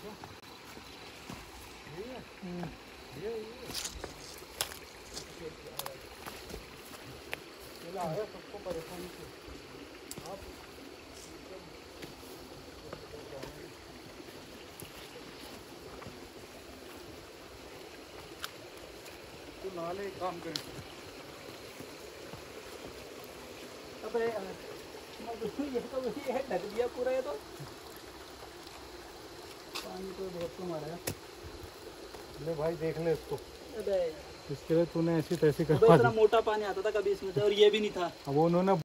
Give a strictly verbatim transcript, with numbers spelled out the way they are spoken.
सबको परेशानी से आप तो नाले काम करें। अबे ये तो वही है, ढक दिया पूरा ये तो। पानी तो बहुत कम आ रहा है। ले भाई देख ले इसको। अबे इसके लिए तूने ऐसी तैसी अबे करवा इतना दी। मोटा पानी आता था कभी इसमें से, और ये भी नहीं था। अब उन्होंने